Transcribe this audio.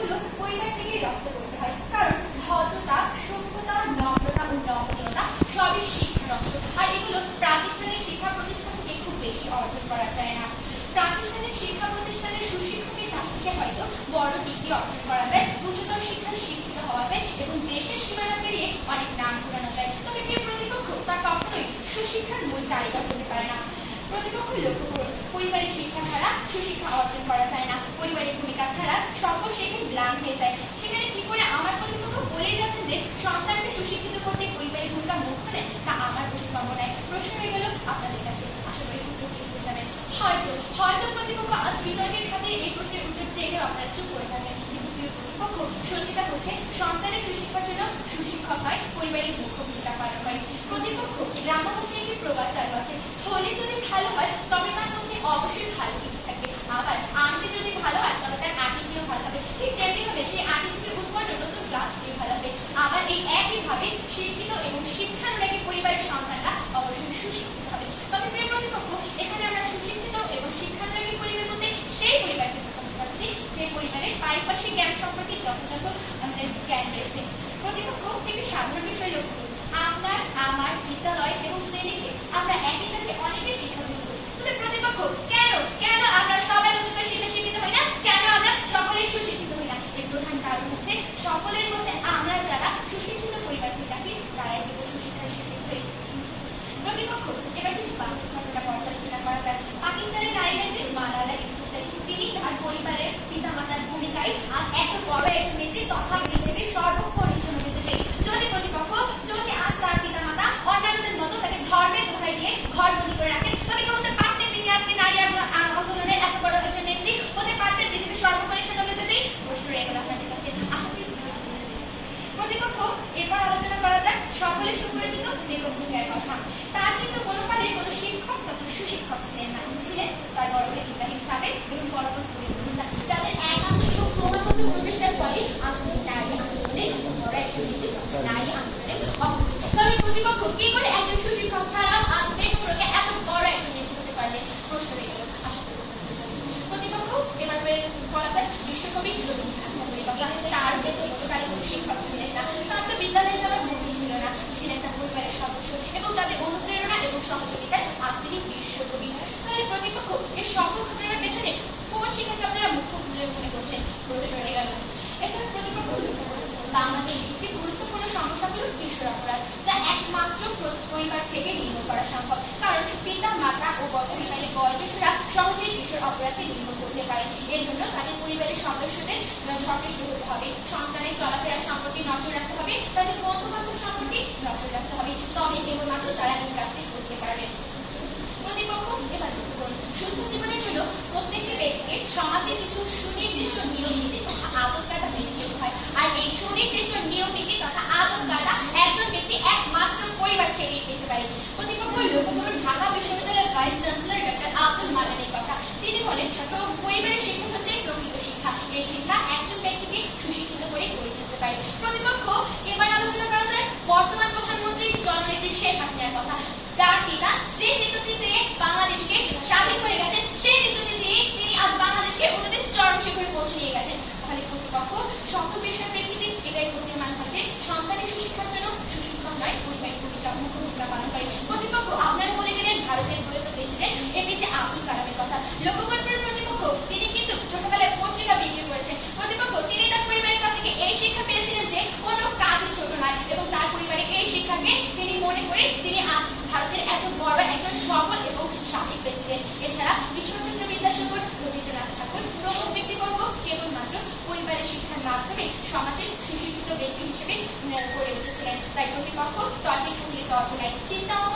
চরিত্রগুলো পরিবার থেকেই রচনা করতে হয়, কারণ ভদ্রতা, সভ্যতা, নম্রতা ও নমনীয়তা সবই শিক্ষার অংশ। আর এগুলো প্রাতিষ্ঠানিক শিক্ষা প্রতিষ্ঠান থেকে খুব বেশি অর্জন করা যায় না। প্রাতিষ্ঠানিক শিক্ষা প্রতিষ্ঠানের সুশিক্ষকের কাছ থেকে হয়তো বড় ডিগ্রি অর্জন করা যায়, উচ্চতর শিক্ষায় শিক্ষিত হওয়া যায় এবং দেশের সীমানা পেরিয়ে অনেক নাম ঘোরানো যায়। তবে প্রিয় প্রতিপক্ষ তা কখনোই সুশিক্ষার মূল কারিগর হতে পারে না। প্রতিপক্ষ লক্ষ্য করুন, পরিবারের শিক্ষা ছাড়া সুশিক্ষা অর্জন করা যায় না। পরিবারের ভূমিকা ছাড়া সকল শেখে ম্লান হয়ে যায়। সেখানে কি করে আমার প্রতিপক্ষ বলেই যাচ্ছে যে সন্তানকে সুশিক্ষিত করতে পরিবারের ভূমিকা মুখ্য নেয়, তা আমার বোধগম্য নয়। প্রশ্ন হয়ে গেল আপনাদের কাছে, আশা করি উত্তর দিতে জানেন। হয়তো প্রতিপক্ষ আজ বিতর্কের খাতিরে এই প্রশ্নের উত্তর চেয়েও আপনারা চুপ করে থাকেন, কিন্তু প্রিয় প্রতিপক্ষ সত্যিটা হচ্ছে সন্তানের সুশিক্ষার জন্য সুশিক্ষক হয় পরিবারের মুখ্য ভূমিকা পালন করে। প্রতিপক্ষ গ্রাম্য ভাষায় একটি প্রবাদ চালু আছে, থলি যদি ভালো হয় তবে তার মধ্যে অবশ্যই ভালো কিছু থাকে, আবার আনতে যদি ভালো হয় তবে তার আটিটিও ভালো হবে। ঠিক তেমনিভাবে সেই আটি থেকে উৎপন্ন নতুন গাছটিও ভালো হবে। আবার এই একইভাবে শিক্ষিত এবং শিক্ষানুরাগী পরিবারের সন্তানরা অবশ্যই সুশিক্ষিত হবে। তবে প্রিয় প্রতিপক্ষ, এখানে আমরা সুশিক্ষিত এবং শিক্ষানুরাগী পরিবার বলতে সেই পরিবারকে বোঝাতে চাচ্ছি যে পরিবারের পারিপার্শ্বিক জ্ঞান সম্পর্কে যথাযথ আমাদের জ্ঞান রয়েছে। প্রতিপক্ষ একটি সাধারণ বিষয় লক্ষ্য করুন, আপনার আমার বিদ্যালয় এবং শ্রেণীতে আমরা একই সাথে অনেকের শিক্ষা গ্রহণ করি। তবে প্রতিপক্ষ কেন আমরা সবাই উচ্চতর শিক্ষা শিক্ষিত হই না, কেন আমরা সকলেই সুশিক্ষিত হই না? এর প্রধান কারণ হচ্ছে সকলের মধ্যে আমরা যারা সুশিক্ষিত পরিবার থেকে আসি তারাই কিন্তু সুশিক্ষায় শিক্ষিত হই। প্রতিপক্ষ এবার কিছু বাস্তব ঘটনা পর্যালোচনা করা যায়। পাকিস্তানের নারীরা যে মালালা ইউসুফজাই, তিনি তার পরিবারের পিতামাতার ভূমিকায় আজ এত বড় একজন নেত্রী তথা পৃথিবীর সর্বকনিষ্ঠ নেত্রী। যদি প্রতিপক্ষ আজ তার পিতামাতা অন্যান্যদের মতো তাকে ধর্মের দোহাই দিয়ে ঘর বন্দী করে রাখেন, তবে তো হতে পারতেন তিনি আজকে নারী আন্দোলনের এত বড় একজন নেত্রী, হতে পারতেন পৃথিবীর সর্বকনিষ্ঠ নেত্রী। প্রশ্ন রয়ে গেল আপনাদের কাছে। প্রতিপক্ষ এরপর আলোচনা করা যাক সকলের সুপরিচিত বেগম রোকেয়ার কথা। তার কিন্তু কোনো কালে কোনো শিক্ষক তথা সুশিক্ষক ছিলেন না, ছিলেন তার বড় ভাই ইব্রাহিম সাবের এবং পরবর্তী যাদের একান্ত এবং ক্রমাগত প্রচেষ্টার ফলে আধুনিক নারী আন্দোলনের বড় একজন নারী আন্দোলনের তবে প্রতিপক্ষ কি করে একজন সুশিক্ষক ছাড়া বেগম রোকেয়া এত বড় একজন নেত্রী হতে পারলেন? প্রশ্ন রয়ে গেল। প্রতিপক্ষ এবার বলা যায় বিশ্বকবি রবীন্দ্রনাথ ঠাকুরের কথা। তার বেতনকালে কোনো শিক্ষক ছিলেন না, তার তো বিদ্যালয়ে যাওয়ার ভূমি ছিল না, ছিলেন তার পরিবারের সদস্য এবং যাদের অনুপ্রেরণা এবং সহযোগিতায় আজ তিনি বিশ্বকবি। তাহলে প্রতিপক্ষ এর সকল ঘটনার পেছনে কোন শিক্ষাকে আপনারা মুখ্য বলে মনে করছেন? প্রশ্ন রয়ে গেল। এছাড়া প্রতিপক্ষ বাংলাদেশ একটি গুরুত্বপূর্ণ সমস্যা হল কিশোর অপরাধ, যা একমাত্র পরিবার থেকে নির্মূল করা সম্ভব, কারণ পিতা মাতা ও পরিবারের বয়োজ্যেষ্ঠরা সহজেই কিশোর অপরাধকে নির্মূল করতে পারেন। এর জন্য তাদের পরিবারের সদস্যদের সচেষ্ট হতে হবে, সন্তানের চলাফেরা সম্পর্কে নজর রাখতে হবে, তাদের বন্ধু বান্ধব সম্পর্কে নজর রাখতে হবে, তবে কেবলমাত্র তারা এই কাজটি করতে পারবেন। প্রতিপক্ষ এবার সুস্থ জীবনের জন্য প্রত্যেকটি ব্যক্তিকে সমাজে কিছু সুনির্দিষ্ট নিয়ম নীতি তথা আদব কায়দা মেনে চলতে হয়। আর এই সুনির্দিষ্ট নিয়ম নীতি তথা আদব কায়দা একজন ব্যক্তি একমাত্র পরিবার থেকেই পেতে পারে। প্রতিপক্ষ লক্ষ্য করুন ঢাকা বিশ্ববিদ্যালয়ের ভাইস চ্যান্সেলর ডক্টর আব্দুল মান্নানের কথা। তিনি বলেন, তো পরিবারের শিক্ষা হচ্ছে প্রকৃত শিক্ষা, এই শিক্ষা একজন ব্যক্তিকে সুশিক্ষিত করে গড়ে তুলতে পারে। প্রতিপক্ষ এবার আলোচনা করা যায় বর্তমান প্রধানমন্ত্রী জননেত্রী শেখ হাসিনার কথা, যার পিতা যে নেতৃত্ব দিয়ে বাংলাদেশকে স্বাধীন করে গেছেন, সেই নেতৃত্ব দিয়ে তিনি আজ বাংলাদেশকে অন্যদের চরম শিখরে পৌঁছে নিয়ে গেছেন। তাহলে প্রতিপক্ষ সকল বিষয়ের প্রেক্ষিতে এটাই প্রতীয়মান হয় যে সন্তানের সুশিক্ষার জন্য সুশিক্ষক নয় পরিবারের মুখ্য ভূমিকা পালন করে। প্রতিপক্ষ আপনারা বলে গেলেন ভারতের প্রয়াত প্রেসিডেন্ট এপিজে আব্দুল কালামের কথা। লক্ষ্য করবেন প্রতিপক্ষ তিনি কিন্তু ছোটবেলায় পত্রিকা বিক্রি করেছেন। প্রতিপক্ষ তিনি তার পরিবারের কাছ থেকে এই শিক্ষা পেয়েছিলেন যে কোনো কাজই ছোট নয় এবং তার পরিবারের এই শিক্ষাকে তিনি মনে করে তিনি আজ ভারতের এত বড় একজন সফল এবং সাবেক প্রেসিডেন্ট। এছাড়া ঈশ্বরচন্দ্র বিদ্যাসাগর, রবীন্দ্রনাথ ঠাকুর প্রমুখ ব্যক্তিবর্গ কেবলমাত্র পরিবারের শিক্ষার মাধ্যমে সমাজের সুশিক্ষিত ব্যক্তি হিসেবে গড়ে উঠেছিলেন। তাই প্রতিপক্ষ তর্কে খাতিরে তর্ক নেয়, চিন্তা